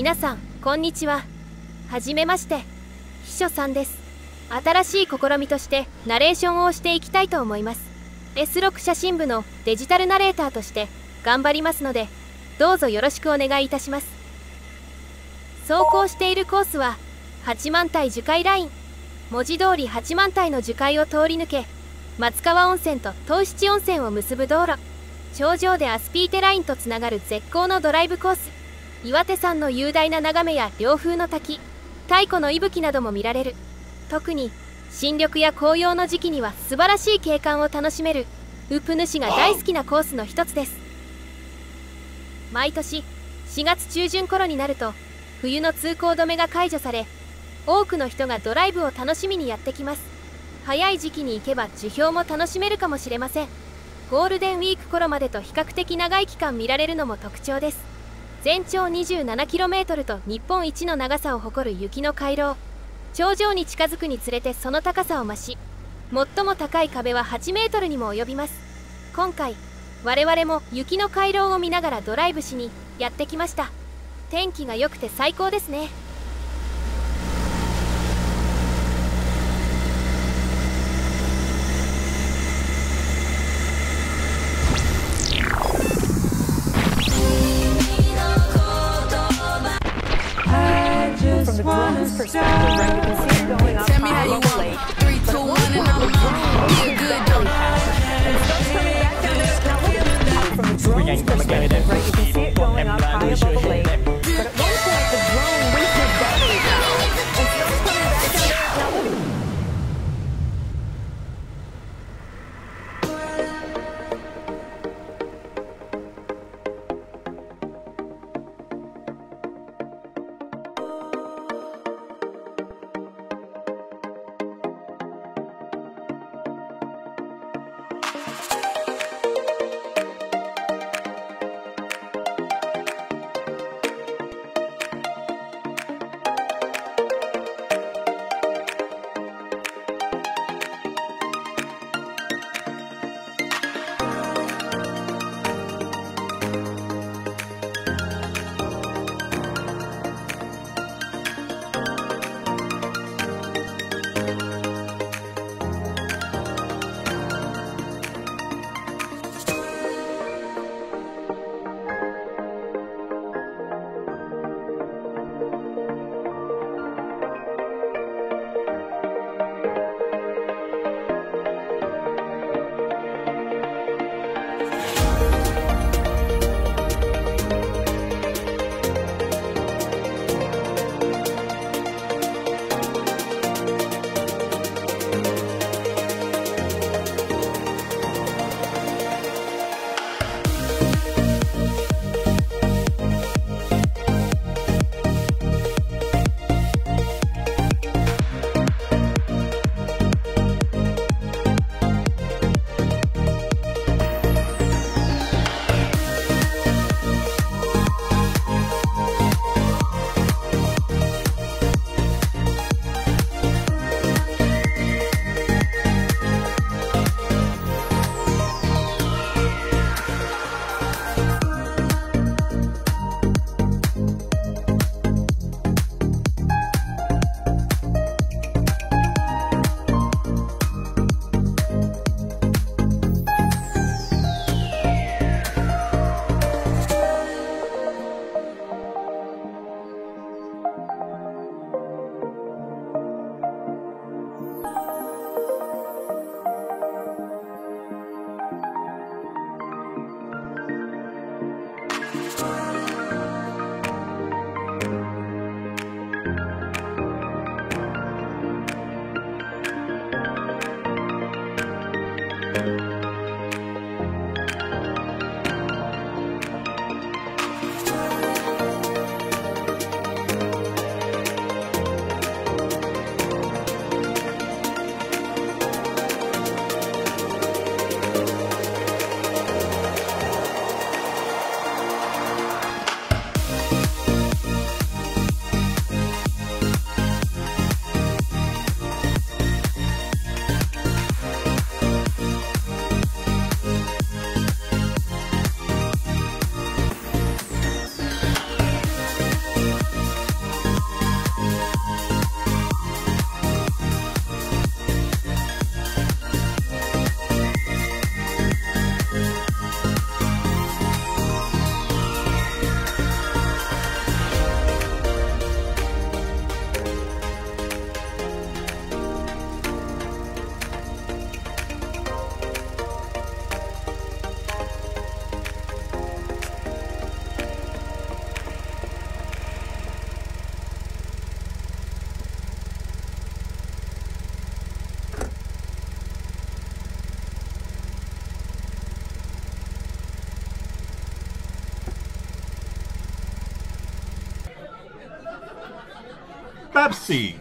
皆さんこんにちは。はじめまして、秘書さんです。新しい試みとしてナレーションをしていきたいと思います。 S6 写真部のデジタルナレーターとして頑張りますので、どうぞよろしくお願いいたします。走行しているコースは八幡平樹海ライン。文字通り八幡平の樹海を通り抜け、松川温泉と東七温泉を結ぶ道路。頂上でアスピーテラインとつながる絶好のドライブコース。岩手山の雄大な眺めや涼風の滝、太古の息吹なども見られる。特に新緑や紅葉の時期には素晴らしい景観を楽しめるウプ主が大好きなコースの一つです。毎年4月中旬頃になると冬の通行止めが解除され、多くの人がドライブを楽しみにやってきます。早い時期に行けば樹氷も楽しめるかもしれません。ゴールデンウィーク頃までと比較的長い期間見られるのも特徴です。全長 27km と日本一の長さを誇る雪の回廊。頂上に近づくにつれてその高さを増し、最も高い壁は8メートルにも及びます。今回我々も雪の回廊を見ながらドライブしにやってきました。天気が良くて最高ですね。 From the drone's perspective, right? You can see it going up high above the lake. 3, 2, 1, and I'm yeah, good. And smoke's coming back down there. Now look at from the drone's perspective, right? You can see it going up high above the lake. But at one point, the drone reaches battery power, and smoke's coming back down there. Now look at Pepsi.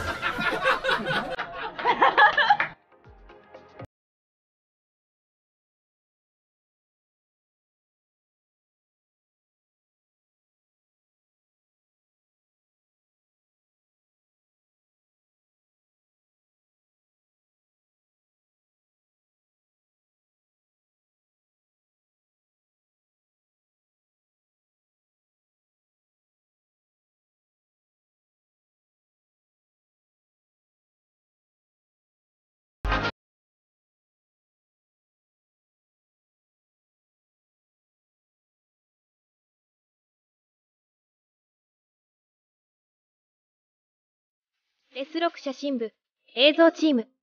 レス6写真部映像チーム。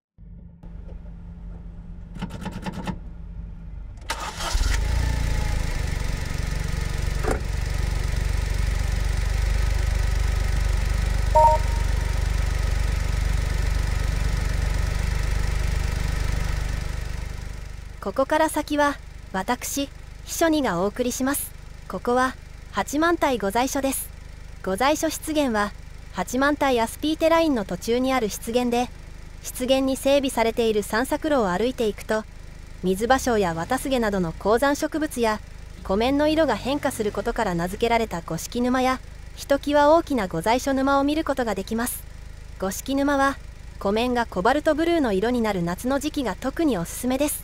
ここから先は私秘書2がお送りします。ここは八幡平御在所です。御在所湿原は八幡平アスピーテラインの途中にある湿原で、湿原に整備されている散策路を歩いていくと、水芭蕉や綿菅などの高山植物や湖面の色が変化することから名付けられた五色沼や、ひときわ大きな御在所沼を見ることができます。五色沼は湖面がコバルトブルーの色になる夏の時期が特におすすめです。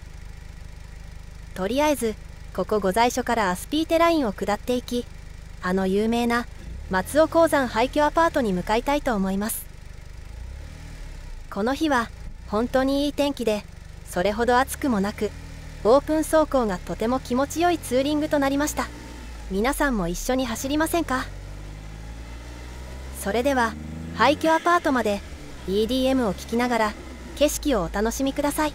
とりあえずここ御在所からアスピーテラインを下っていき、あの有名な松尾鉱山廃墟アパートに向かいたいと思います。この日は本当にいい天気で、それほど暑くもなく、オープン走行がとても気持ちよいツーリングとなりました。皆さんも一緒に走りませんか？それでは廃墟アパートまで EDM を聴きながら景色をお楽しみください。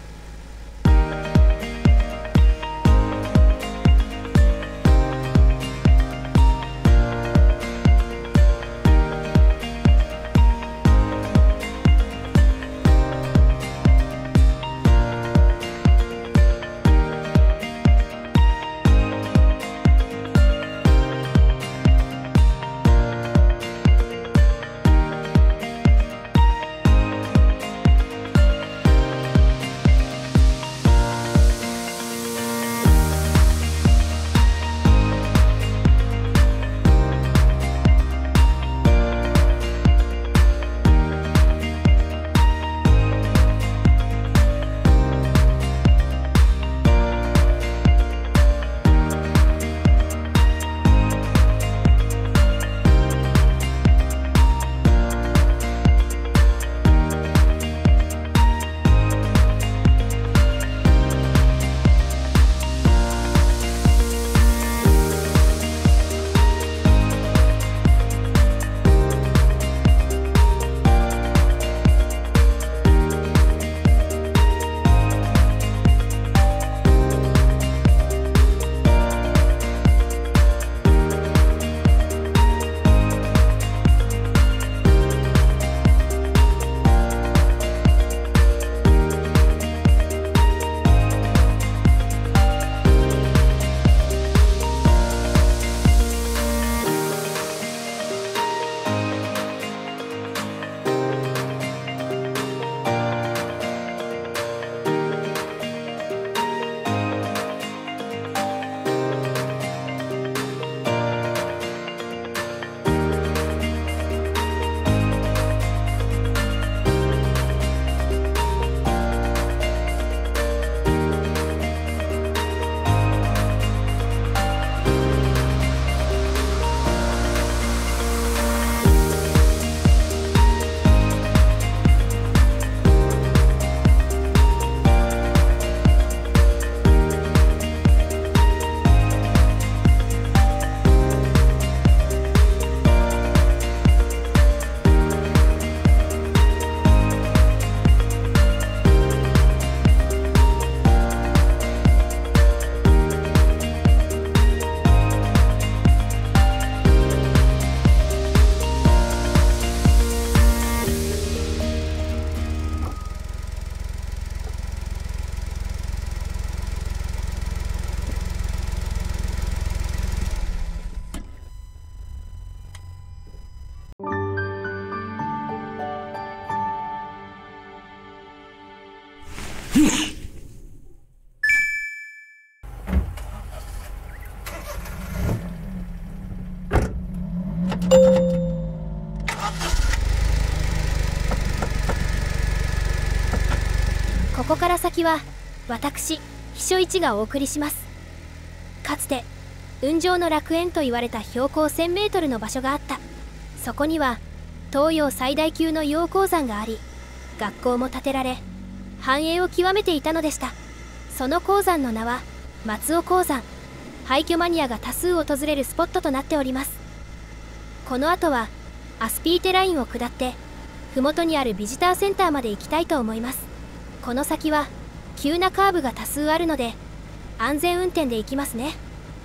先は私秘書一がお送りします。かつて雲上の楽園と言われた標高 1000 メートルの場所があった。そこには東洋最大級の陽鉱山があり、学校も建てられ繁栄を極めていたのでした。その鉱山の名は松尾鉱山。廃墟マニアが多数訪れるスポットとなっております。この後はアスピーテラインを下って麓にあるビジターセンターまで行きたいと思います。この先は急なカーブが多数あるので安全運転で行きますね。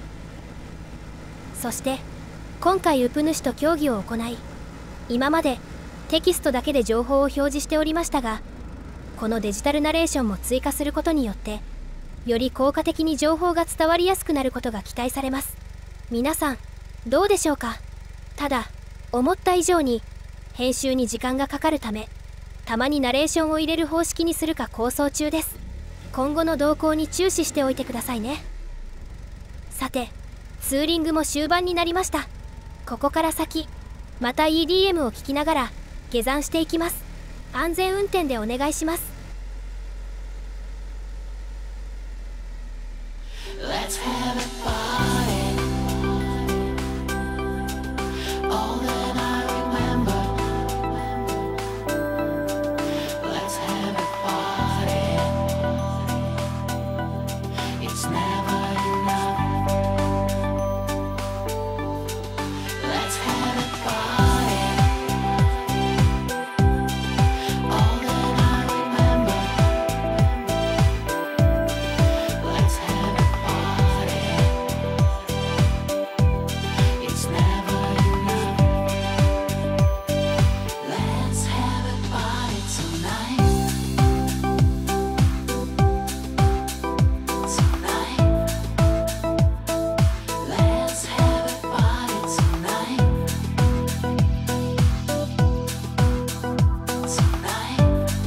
そして今回ウプ主と協議を行い、今までテキストだけで情報を表示しておりましたが、このデジタルナレーションも追加することによってより効果的に情報が伝わりやすくなることが期待されます。皆さんどうでしょうか。ただ思った以上に編集に時間がかかるため、たまにナレーションを入れる方式にするか構想中です。今後の動向に注視しておいてくださいね。さてツーリングも終盤になりました。ここから先また EDM を聴きながら下山していきます。安全運転でお願いします。 Let's have a party. All that I remember. Let's have a party. It's never enough. Let's have a party. All that I remember. Let's have a party. It's never enough. Let's have a party tonight. Tonight. Let's have a party tonight. Tonight.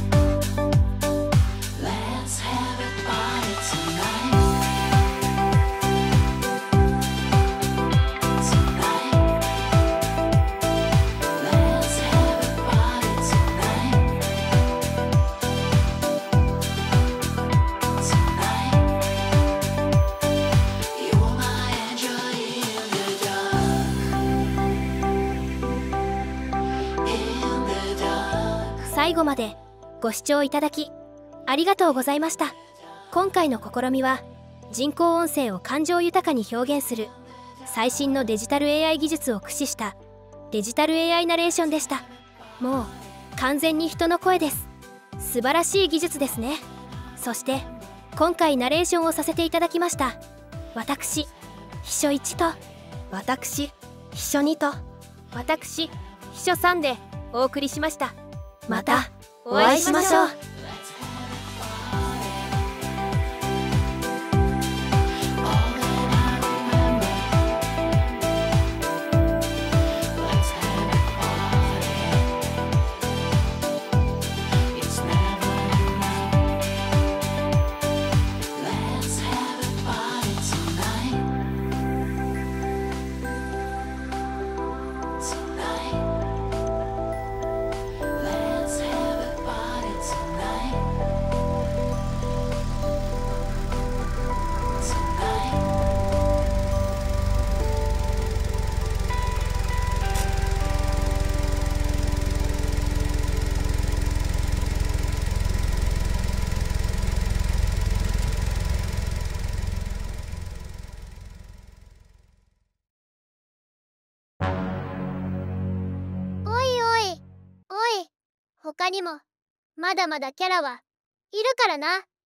Let's have a party tonight. Tonight. Let's have a party tonight. Tonight. You're my angel in the dark. In the dark. 最後までご視聴いただきありがとうございました。今回の試みは人工音声を感情豊かに表現する最新のデジタル AI 技術を駆使したデジタル AI ナレーションでした。もう完全に人の声です。素晴らしい技術ですね。そして今回ナレーションをさせていただきました私秘書1と私秘書2と私秘書3でお送りしました。またお会いしましょう。 Let's have a party. It's never enough. Let's have a party tonight. Tonight. Let's have a party tonight. Tonight. おいおい、おい、他にもまだまだキャラはいるからな。